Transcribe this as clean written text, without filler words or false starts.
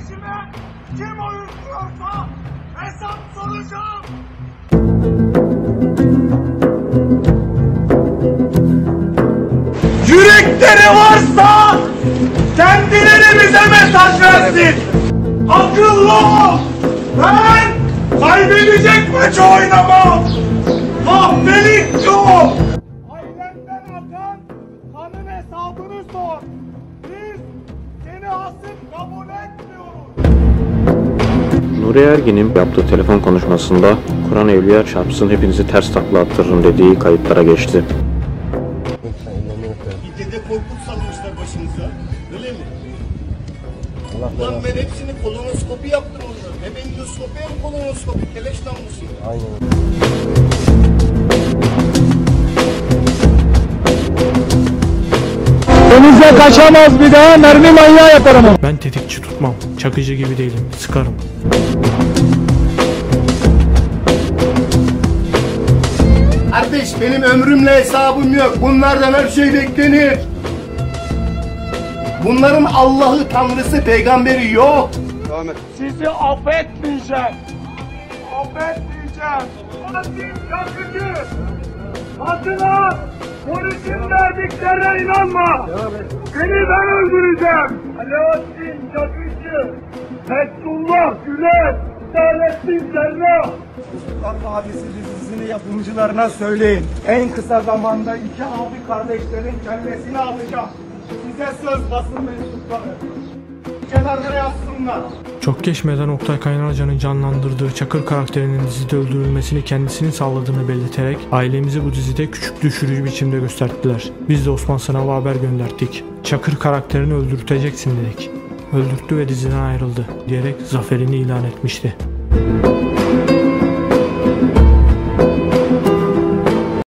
kardeşime kim uyuşturuyorsa hesap soracağım. Yürekleri varsa kendileri bize mesaj versin. Akıllı ol. Ben kaybedecek maçı oynamam. Kahvelik yok. Ailenden akan kanın hesabını sor. Biz seni asıp kabul etmiyoruz. Nuri Ergin'in yaptığı telefon konuşmasında Kur'an evliya çarpsın hepinizi ters takla attırırım dediği kayıtlara geçti. Bir Dede Korkut salmışlar başınıza. Öyle mi? Ulan ben hepsini kolonoskopi yaptım onları. Hem endoskopi hem kolonoskopi. Keleş namusu. Aynen. Denize kaçamaz bir daha, mermi manyağı yaparım. Ben tetikçi tutmam. Çakıcı gibi değilim. Sıkarım. Kardeş benim ömrümle hesabım yok. Bunlardan her şey beklenir. Bunların Allah'ı, Tanrısı, peygamberi yok. Sizi affetmeyeceğim. Affetmeyeceğim. Katil yakıcı. Katılan polisin verdiklerine inanma. Seni ben öldüreceğim. Alaaddin Çakıcı. Fethullah Gülen. Saadettin Serra. Kurtlar Vadisi dizisini yapımcılarına söyleyin. En kısa zamanda iki abi kardeşlerin kellesini alacağım. Size söz basın mensupları. Kenarlara yazsınlar. Çok geçmeden Oktay Kaynarca'nın canlandırdığı Çakır karakterinin dizide öldürülmesini kendisinin sağladığını belirterek ailemizi bu dizide küçük düşürücü biçimde gösterdiler. Biz de Osman Sınav'a haber gönderdik. Çakır karakterini öldürteceksin dedik. Öldürttü ve diziden ayrıldı diyerek zaferini ilan etmişti.